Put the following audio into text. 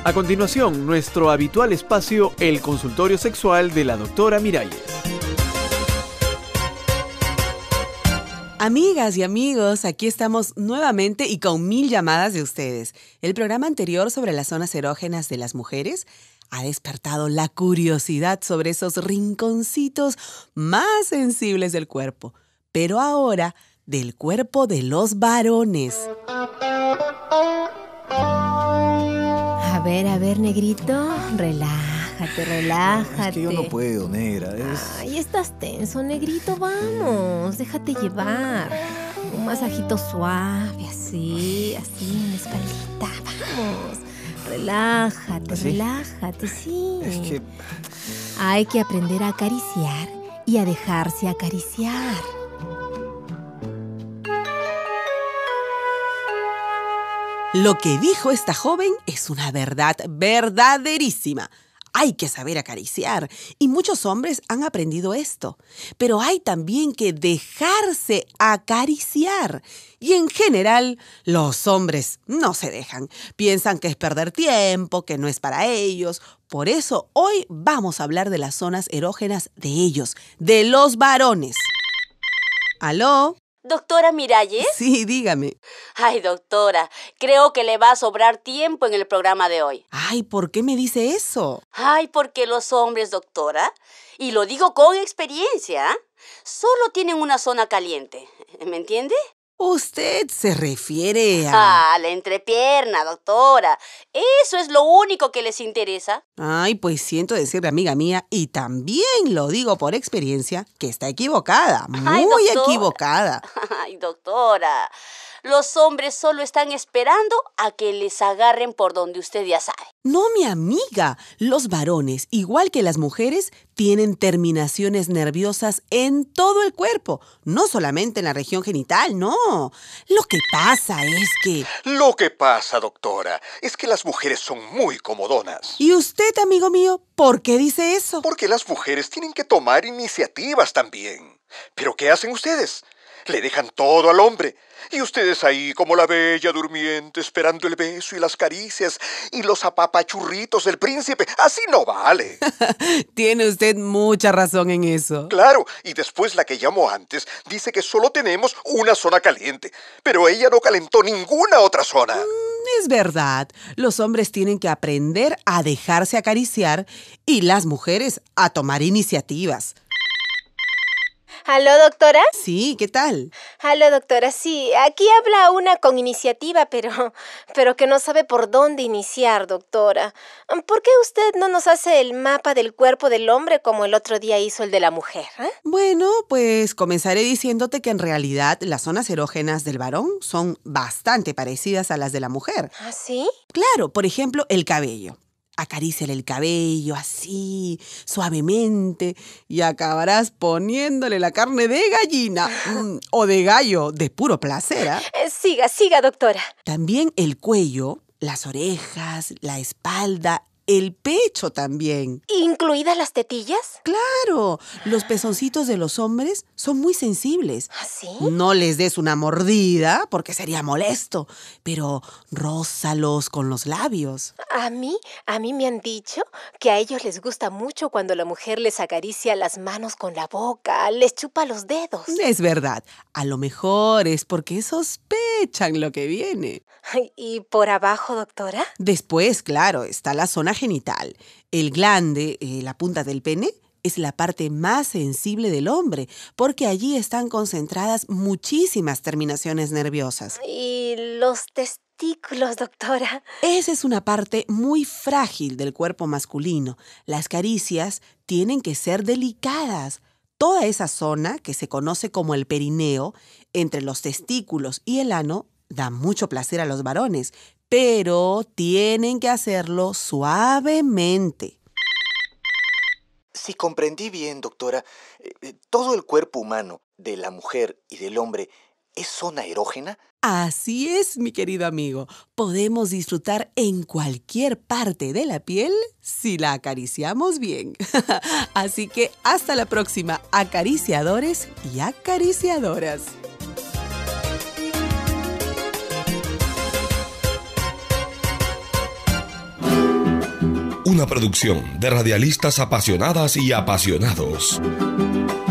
A continuación, nuestro habitual espacio, el consultorio sexual de la doctora Miralles. Amigas y amigos, aquí estamos nuevamente y con 1000 llamadas de ustedes. El programa anterior sobre las zonas erógenas de las mujeres ha despertado la curiosidad sobre esos rinconcitos más sensibles del cuerpo. Pero ahora, del cuerpo de los varones. A ver, negrito, relájate. Es que yo no puedo, negra. Ay, estás tenso, negrito, vamos, déjate llevar. Un masajito suave, así, en la espaldita, vamos. Relájate, ¿Así? relájate, sí. Es que... Hay que aprender a acariciar y a dejarse acariciar. Lo que dijo esta joven es una verdad verdaderísima. Hay que saber acariciar y muchos hombres han aprendido esto. Pero hay también que dejarse acariciar. Y en general, los hombres no se dejan. Piensan que es perder tiempo, que no es para ellos. Por eso hoy vamos a hablar de las zonas erógenas de ellos, de los varones. ¿Aló? ¿Doctora Miralles? Sí, dígame. Ay, doctora, creo que le va a sobrar tiempo en el programa de hoy. Ay, ¿por qué me dice eso? Ay, porque los hombres, doctora, y lo digo con experiencia, solo tienen una zona caliente. ¿Me entiende? Usted se refiere a... Ah, la entrepierna, doctora. ¿Eso es lo único que les interesa? Ay, pues siento decirle, amiga mía, y también lo digo por experiencia, que está equivocada, Ay, muy doctora. equivocada. Ay, doctora, los hombres solo están esperando a que les agarren por donde usted ya sabe. No, mi amiga, los varones, igual que las mujeres, tienen terminaciones nerviosas en todo el cuerpo, no solamente en la región genital, no. Lo que pasa es que... Lo que pasa, doctora, es que las mujeres son muy comodonas. ¿Y usted, amigo mío, por qué dice eso? Porque las mujeres tienen que tomar iniciativas también. ¿Pero qué hacen ustedes? Le dejan todo al hombre. Y ustedes ahí como la bella durmiente esperando el beso y las caricias y los apapachurritos del príncipe. Así no vale. Tiene usted mucha razón en eso. Claro, y después la que llamó antes dice que solo tenemos una zona caliente. Pero ella no calentó ninguna otra zona. Es verdad, los hombres tienen que aprender a dejarse acariciar y las mujeres a tomar iniciativas. ¿Aló, doctora? Sí, ¿qué tal? Aló, doctora, sí. Aquí habla una con iniciativa, pero que no sabe por dónde iniciar, doctora. ¿Por qué usted no nos hace el mapa del cuerpo del hombre como el otro día hizo el de la mujer? Bueno, pues comenzaré diciéndote que en realidad las zonas erógenas del varón son bastante parecidas a las de la mujer. ¿Ah, sí? Claro, por ejemplo, el cabello. Acaríciale el cabello así, suavemente, y acabarás poniéndole la carne de gallina o de gallo, de puro placer, ¿ah? Siga, doctora. También el cuello, las orejas, la espalda, el pecho también. ¿Incluidas las tetillas? Claro, los pezoncitos de los hombres son muy sensibles. ¿Ah, sí? No les des una mordida porque sería molesto, pero rózalos con los labios. A mí me han dicho que a ellos les gusta mucho cuando la mujer les acaricia las manos con la boca, les chupa los dedos. Es verdad, a lo mejor es porque sospechan lo que viene. ¿Y por abajo, doctora? Después, claro, está la zona genital. El glande, la punta del pene, es la parte más sensible del hombre, porque allí están concentradas muchísimas terminaciones nerviosas. ¿Y los testículos, doctora? Esa es una parte muy frágil del cuerpo masculino. Las caricias tienen que ser delicadas. Toda esa zona, que se conoce como el perineo, entre los testículos y el ano, da mucho placer a los varones, pero tienen que hacerlo suavemente. Si comprendí bien, doctora, todo el cuerpo humano de la mujer y del hombre es zona erógena. Así es, mi querido amigo. Podemos disfrutar en cualquier parte de la piel si la acariciamos bien. Así que hasta la próxima, acariciadores y acariciadoras. Una producción de radialistas apasionadas y apasionados.